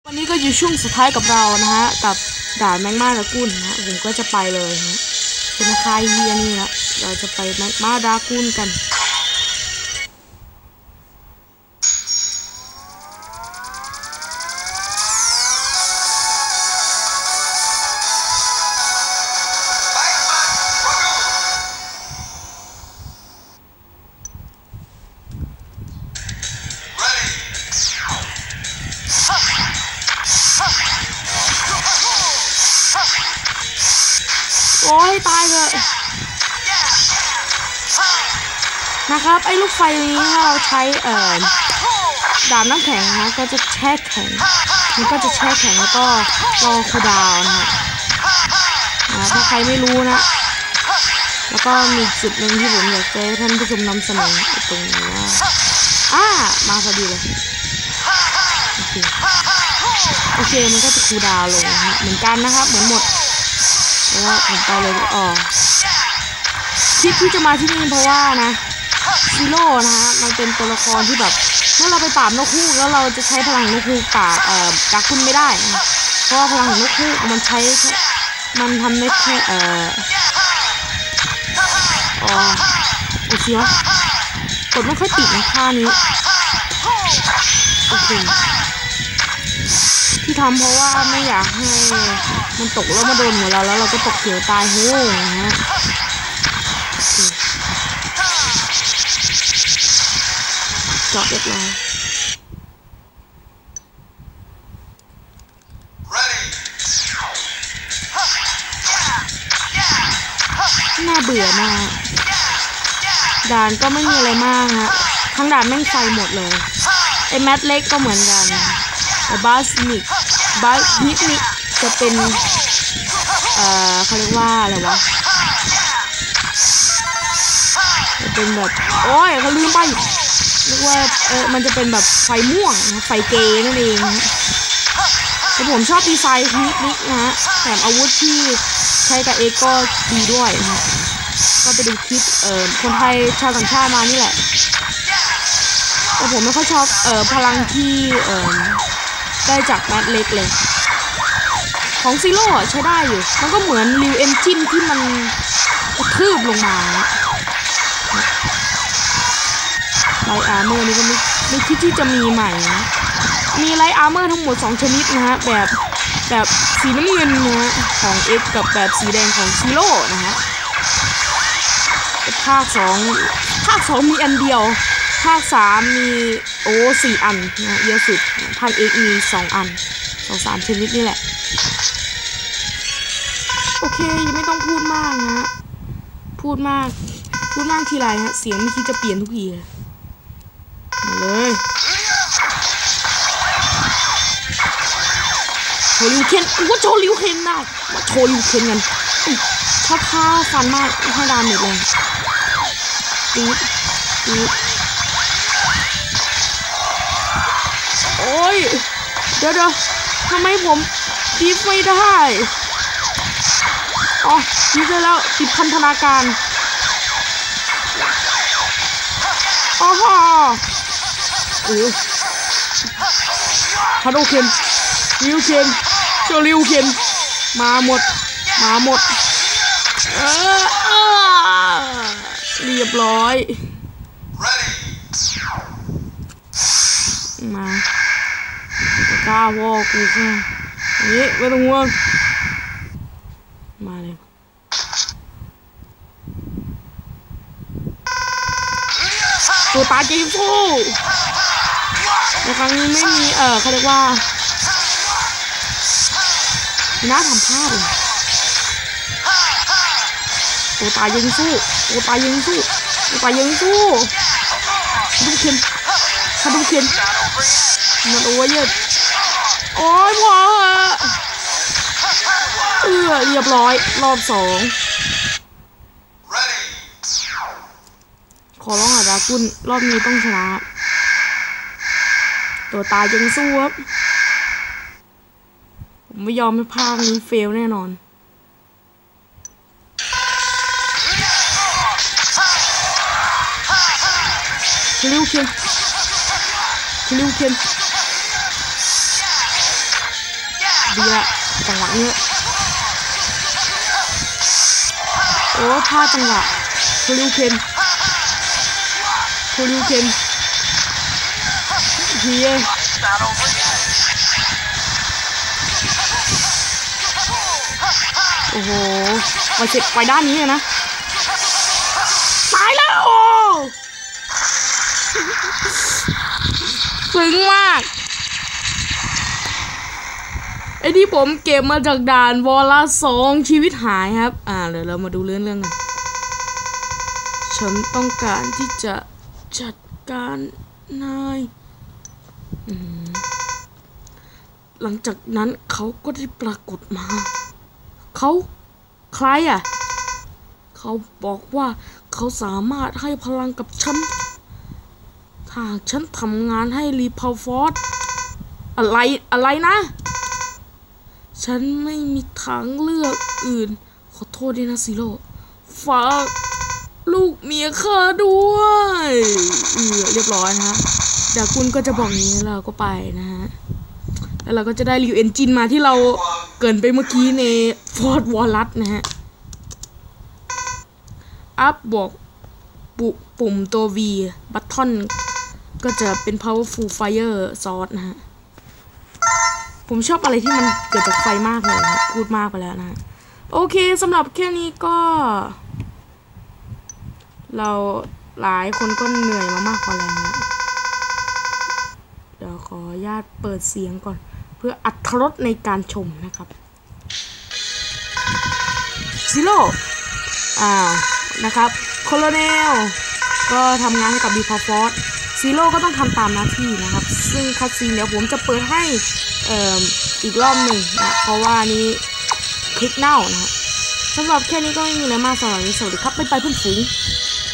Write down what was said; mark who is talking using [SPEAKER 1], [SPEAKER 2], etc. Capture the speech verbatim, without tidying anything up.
[SPEAKER 1] วันนี้ก็อยู่ช่วงสุดท้ายกับเรานะฮะกับด่านแมงม่าดรากุนนะฮะผมก็จะไปเลยนะเป็นคายเฮียนี่นะเราจะไปแมงม่าดรากุนกันโอ้ยตายเลยนะครับไอ้ลูกไฟนี้ถ้าเราใช้เอ่อดาบน้ำแข็งนะก็จะแช่แข็งมันก็จะแช่แข็งแล้วก็รอคูลดาวน์นะฮะนะถ้าใครไม่รู้นะแล้วก็มีจุดหนึ่งที่ผมอยากจะให้ท่านผู้ชมนำเสนอตรงนี้ว่าอ่ามาพอดีเลยโอเคโอเคมันก็จะคูลดาวน์ลงนะฮะเหมือนกันนะครับเหมือนหมดเพราะว่าผมไปเลยอ๋อที่ที่จะมาที่นี่เพราะว่านะซีโร่นะฮะมันเป็นตัวละครที่แบบเมื่อเราไปปราบนกฮูกแล้วเราจะใช้พลังนกฮูกปราบเอ่อดรากุนไม่ได้นะเพราะว่าพลังของนกฮูกมันใช้มันทำได้แค่เอ่ออ๋อโอเควะกดไม่ค่อยติดนะท่านี้โอเคที่ทำเพราะว่าไม่อยากให้มันตกแล้วมาโดนหัวเราแล้วเราก็ตกเขียวตายโหงนะฮะจอดเรียบร้อยน่าเบื่อมากด่านก็ไม่มีอะไรมากฮะทั้งด่านแม่งไฟหมดเลยไอ้แมทเล็กก็เหมือนกันแต่บาสนิกบาสนิกนี่จะเป็นเอ่อเขาเรียกว่าอะไรวะจะเป็นแบบโอ้ยเขาลืมไปเรียกว่าเออมันจะเป็นแบบไฟม่วงนะไฟเกย์นั่นเองแต่ผมชอบดีไซน์นิกนิกนะฮะแถมอาวุธที่ใช้กับเอ็กก็ดีด้วยนะก็ไปดูคลิปเอ่อคนไทยชาวต่างชาติมานี่แหละแต่ผมไม่ค่อยชอบเอ่อพลังที่เอ่อได้จากแมทเล็กเลยของซีโร่ใช้ได้อยู่มันก็เหมือนริวเอนจินที่มันกระทืบลงมาไลท์อาร์เมอร์นี่ก็ไม่ไม่คิดที่จะมีใหม่นะมีไลท์อาร์เมอร์ทั้งหมดสองชนิดนะฮะแบบแบบสีน้ำเงินนะฮะของ X กับแบบสีแดงของซีโร่นะฮะภาคสองภาคสองมีอันเดียวภาคสามมีโอ้สี่อันนะเยอะสุดภาค X มีสองอันสองสามชนิดนี่แหละโอเคยังไม่ต้องพูดมากนะพูดมากพูดมากทีไรฮะเสียงไม่คิดจะเปลี่ยนทุกทีเลยมาเลยโชว์ริวเคนกูก็โชว์ริวเคนได้มาโชว์ริวเคนกันชอบท่าฟันมากให้ดาเมจเลยตีดตีดโอ้ยเดี๋ยวเดี๋ยวทำไมผมตีดไม่ได้อ๋อตีดได้แล้วติดพันธนาการอ๋อฮะโอ้ยฮาโดเคนริวเคนเจ้าริวเคนมาหมดมาหมดเออเออเรียบร้อยมาจะกล้าวอกูค่ะนี่ไม่ต้องห่วงมาเลยตัวตาเกมฟูในครั้งนี้ไม่มีเออเขาเรียกว่าน่าทำพลาดเลยตัวตายยิงสู้ตัวตายยิงสู้ตัวตายยิงสู้ดูเข็นถ้าดูเข็นมันโอ้ยเยอะโอ้ยพอเหอะเออเรียบร้อยรอบสองขอร้องหาดรากุนรอบนี้ต้องชนะตัวตายยิงสู้ครับผมไม่ยอมให้ภาคนี้เฟลแน่นอนริวเคนริวเคนดีละจังหวะนี้โอ้พลาดจังหวะโคริวเคนโคริวเคนเฮียโอ้โหไปเสร็จไปด้านนี้เลยนะตายแล้วโอ้ซึ้งมากไอ้ที่ผมเก็บมาจากด่านวอลสองชีวิตหายครับอ่าเดี๋ยวเรามาดูเรื่องเรื่องกันฉันต้องการที่จะจัดการนายหลังจากนั้นเขาก็ได้ปรากฏมาเขาใครอ่ะเขาบอกว่าเขาสามารถให้พลังกับฉันถ้าฉันทำงานให้รีพาวฟอร์ดอะไรอะไรนะฉันไม่มีทางเลือกอื่นขอโทษด้วยนะซิโร่ฝากลูกเมียข้าด้วยเออเรียบร้อยนะฮะเดี๋ยวคุณก็จะบอกนี้เราก็ไปนะฮะแล้วเราก็จะได้รีวิวเอนจินมาที่เราเกินไปเมื่อกี้ในฟอร์ดวอลลัสนะฮะอัพบอกปุปุ่มตัว V บัตทอนก็จะเป็น powerful fire sword นะฮะผมชอบอะไรที่มันเกิดจากไฟมากเลยนะพูดมากไปแล้วนะโอเคสำหรับแค่นี้ก็เราหลายคนก็เหนื่อยมามากพอแล้วนะเดี๋ยวขออนุญาตเปิดเสียงก่อนเพื่ออรรถรสในการชมนะครับซิโร่อ่านะครับโคโลเนลก็ทำงานให้กับบีพอฟอร์ดซีโร่ก็ต้องทำตามหน้าที่นะครับซึ่งคัสซีนเดี๋ยวผมจะเปิดให้เอ่ออีกรอบหนึ่งนะเพราะว่านี้คลิกเน่านะสำหรับแค่นี้ก็ไม่มีอะไรมากสำหรับวันนี้สวัสดีครับบ๊ายบายเพื่อนฝูง